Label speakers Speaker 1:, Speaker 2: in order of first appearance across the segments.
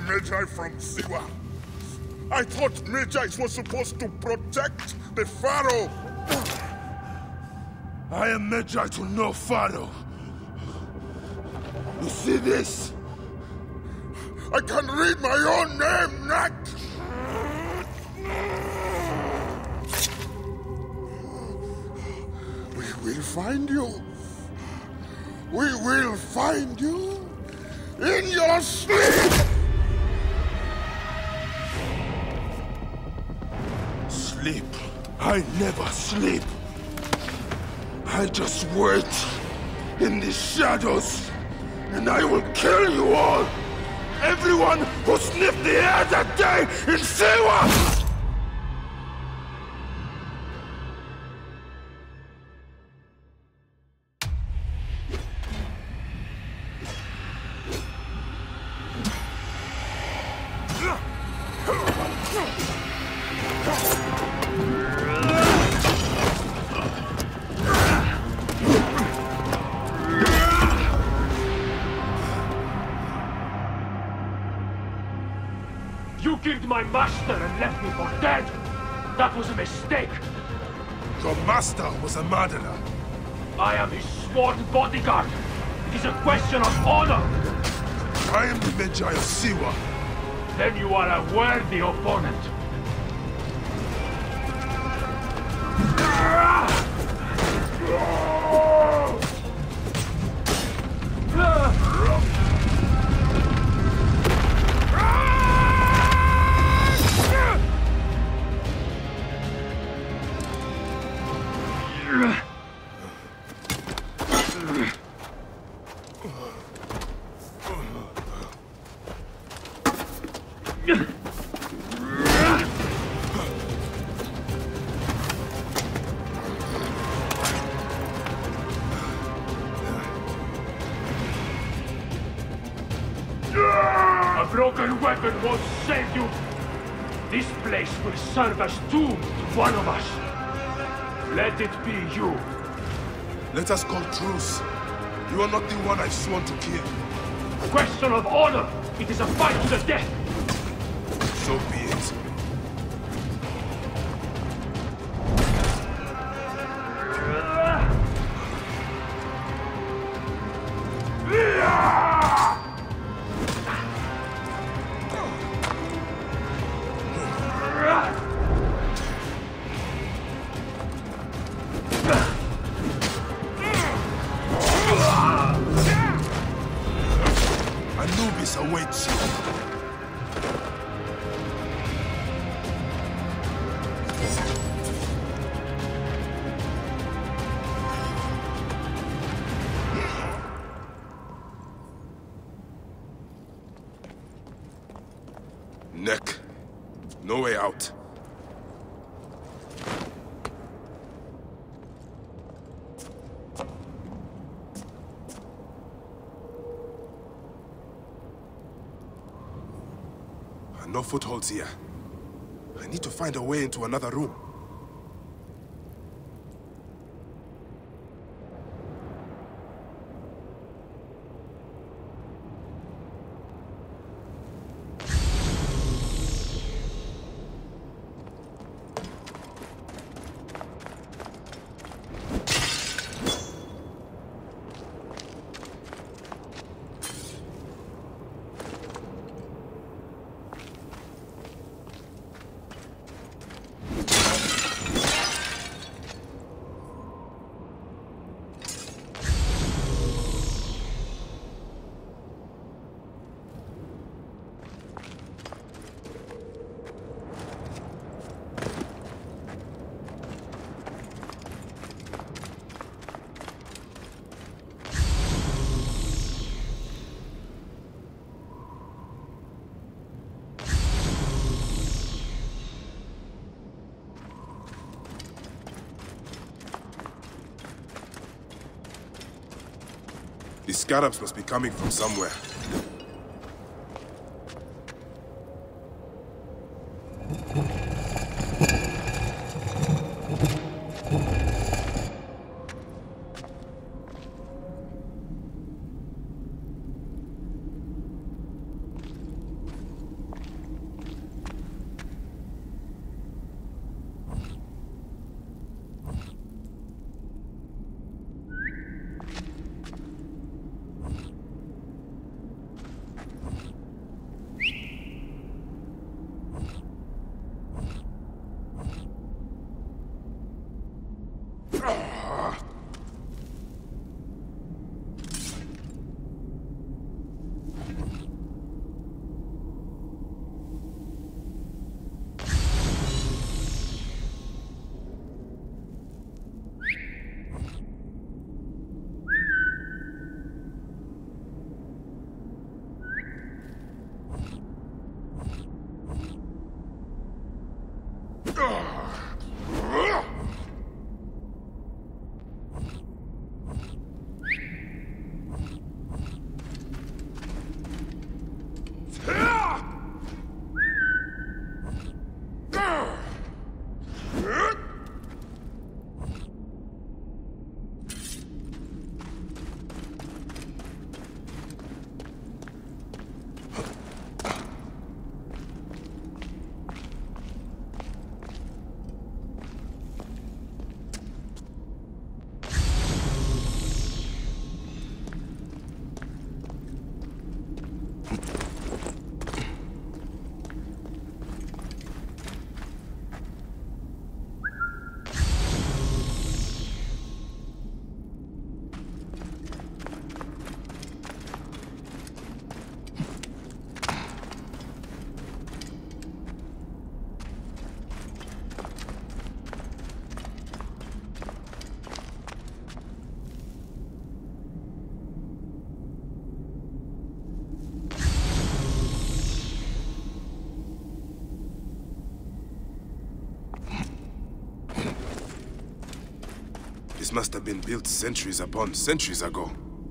Speaker 1: Magi from Siwa. I thought Magi were supposed to protect the Pharaoh.
Speaker 2: I am Magi to no Pharaoh. You see this?
Speaker 1: I can read my own name, Nek! We will find you. We will find you in your sleep!
Speaker 2: Sleep? I never sleep. I just wait in the shadows, and I will kill you all! Everyone who sniffed the air that day in Siwa!
Speaker 3: You killed my master and left me for dead! That was a mistake!
Speaker 2: Your master was a murderer.
Speaker 3: I am his sworn bodyguard! It is a question of honor!
Speaker 2: I am the Magi of Siwa.
Speaker 3: Then you are a worthy opponent. A broken weapon won't save you. This place will serve as tomb to one of us. Let it be you.
Speaker 2: Let us call truce. You are not the one I've sworn to kill.
Speaker 3: Question of honor. It is a fight to the death.
Speaker 2: So be it. Anubis awaits you. Nek. No way out. No footholds here. I need to find a way into another room. The scarabs must be coming from somewhere. must have been built centuries upon centuries ago.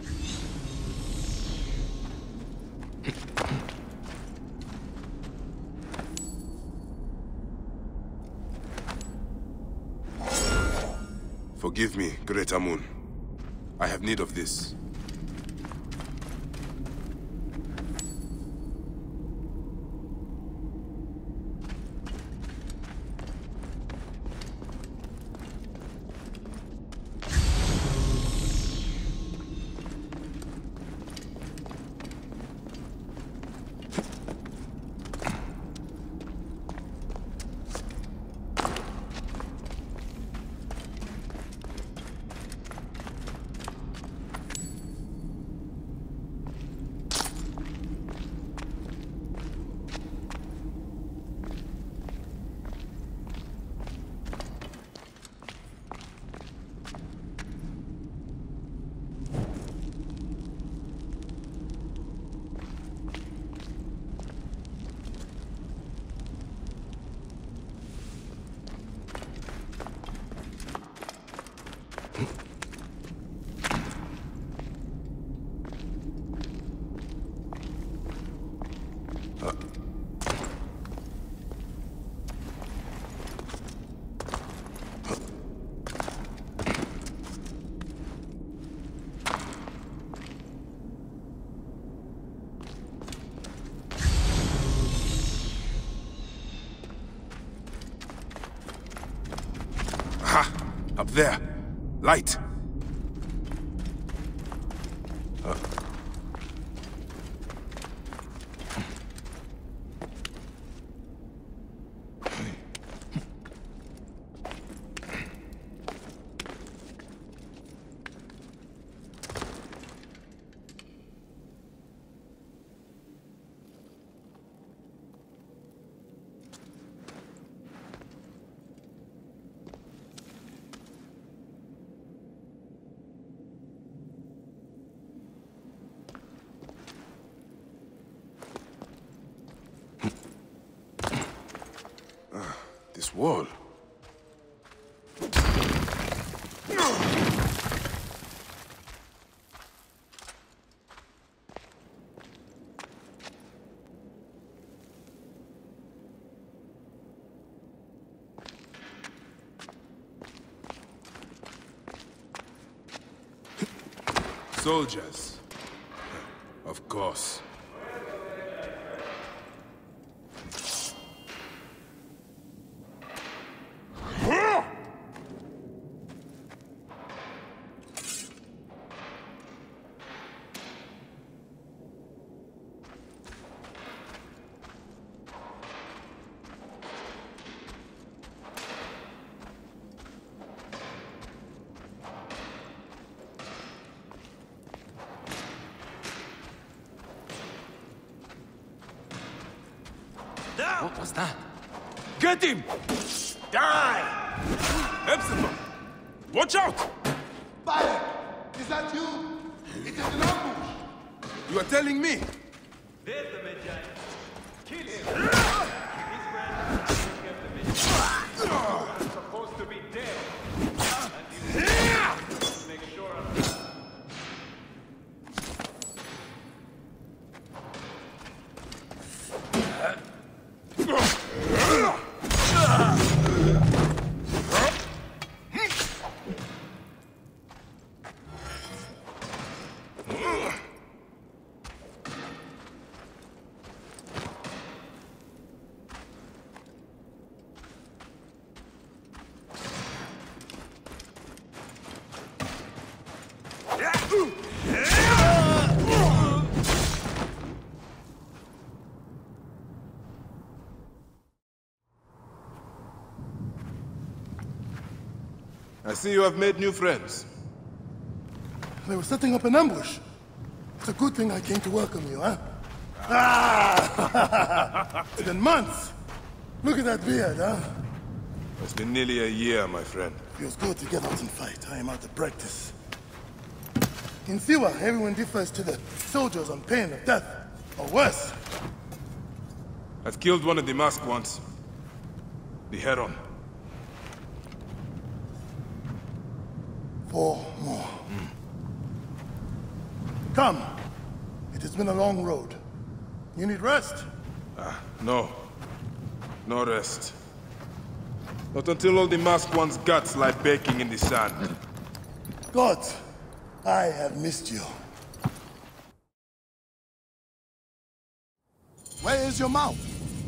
Speaker 2: Forgive me, Great Amun. I have need of this. Up there. Light. This wall. Soldiers. Of course.
Speaker 4: What was that?
Speaker 2: Get him! Die! Hepzibah! Watch out!
Speaker 1: Bayek! Is that you? It is an ambush!
Speaker 2: You are telling me?
Speaker 3: There's the Medjay. Kill him! His friend kept the Medjay. You're supposed to be dead. And you make sure of that.
Speaker 2: I see you have made new friends.
Speaker 1: They were setting up an ambush. It's a good thing I came to welcome you, huh? Ah! It's been months. Look at that beard, huh?
Speaker 2: It's been nearly a year, my friend.
Speaker 1: Feels good to get out and fight. I am out of practice. In Siwa, everyone defers to the soldiers on pain of death, or worse.
Speaker 2: I've killed one of the masked ones. The Heron.
Speaker 1: 4 more. Come. It has been a long road. You need rest?
Speaker 2: No. No rest. Not until all the masked ones' guts lie baking in the sand.
Speaker 1: Gods, I have missed you. Where is your mouth?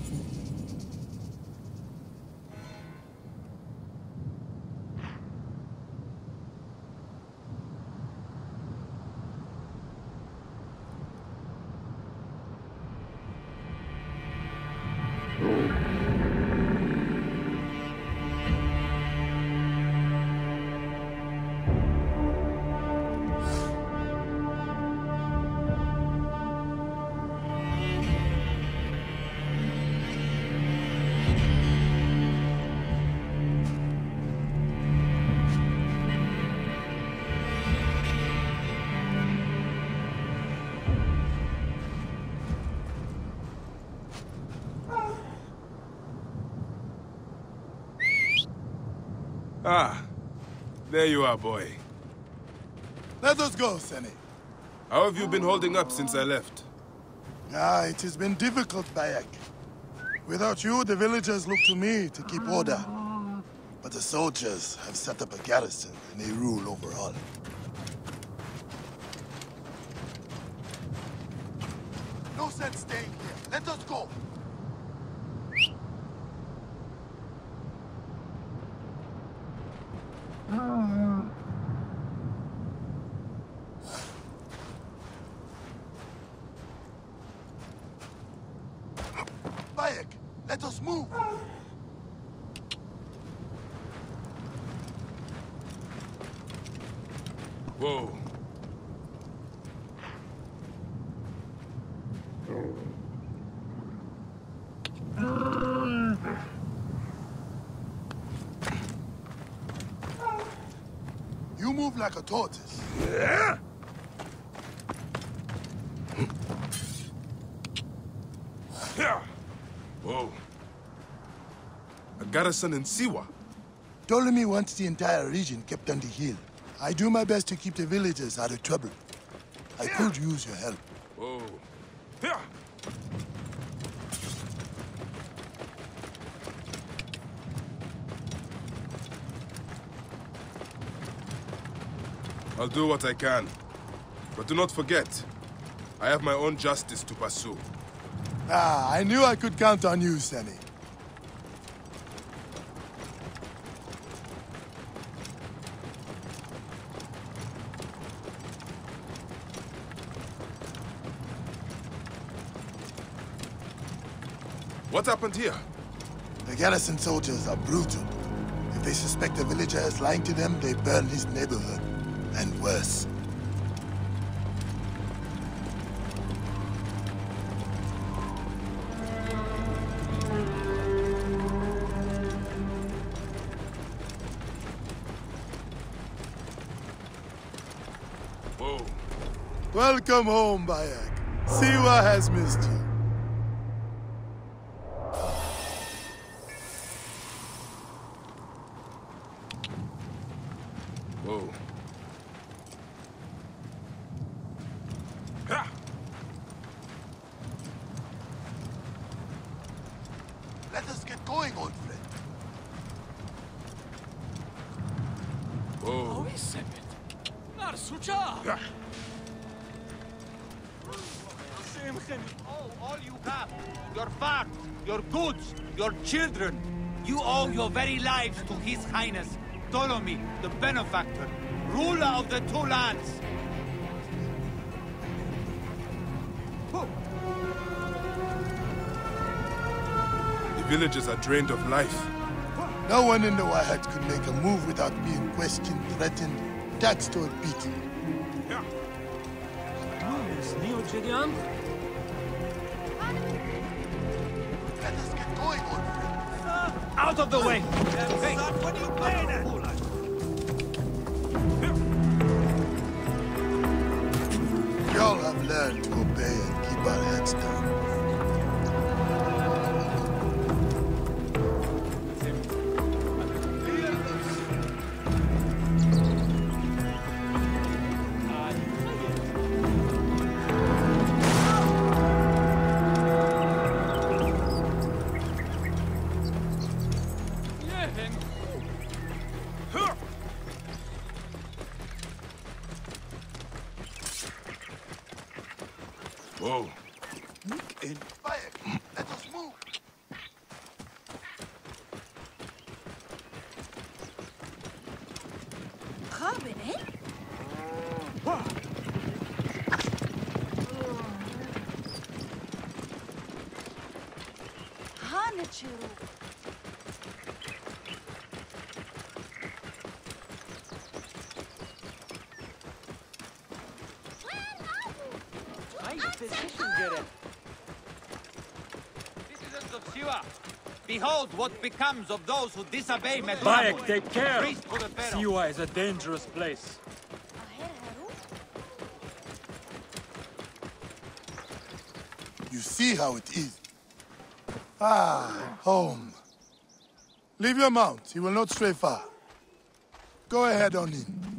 Speaker 2: Ah, there you are, boy.
Speaker 1: Let us go, Seni.
Speaker 2: How have you been holding up since I left?
Speaker 1: It has been difficult, Bayek. Without you, the villagers look to me to keep order. But the soldiers have set up a garrison, and they rule over all. No sense staying here. Let us go. Bayek, let us move.
Speaker 2: Whoa.
Speaker 1: You move like a tortoise.
Speaker 2: Whoa. A garrison in Siwa?
Speaker 1: Ptolemy wants the entire region kept on the hill. I do my best to keep the villagers out of trouble. I could use your help.
Speaker 2: Whoa. I'll do what I can. But do not forget, I have my own justice to pursue.
Speaker 1: I knew I could count on you, Seni.
Speaker 2: What happened here?
Speaker 1: The garrison soldiers are brutal. If they suspect a villager is lying to them, they burn his neighborhood. And worse.
Speaker 2: Whoa.
Speaker 1: Welcome home, Bayek. Siwa has missed you.
Speaker 2: Whoa.
Speaker 1: Let us get going, old friend.
Speaker 2: Whoa.
Speaker 5: All you have, your farm, your goods, your children. You owe your very lives to His Highness, Ptolemy, the benefactor, ruler of the two lands.
Speaker 2: The villagers are drained of life.
Speaker 1: No one in the Wahad could make a move without being questioned, threatened, taxed, or beaten. Let us get going, old friend.
Speaker 5: Out of the way!
Speaker 1: We all have learned to obey and keep our heads down.
Speaker 2: Whoa.
Speaker 1: Bayek, let us move.
Speaker 6: Robin, eh? Hanachiru.
Speaker 3: Nice position, Garen.
Speaker 5: Citizens of Siwa, behold what becomes of those who disobey
Speaker 3: Bayek,
Speaker 5: Medunamon.
Speaker 3: take care!
Speaker 5: Priest to the Pharaoh.
Speaker 3: Siwa is a dangerous place.
Speaker 1: You see how it is. Ah, home. Leave your mount. He will not stray far. Go ahead on in.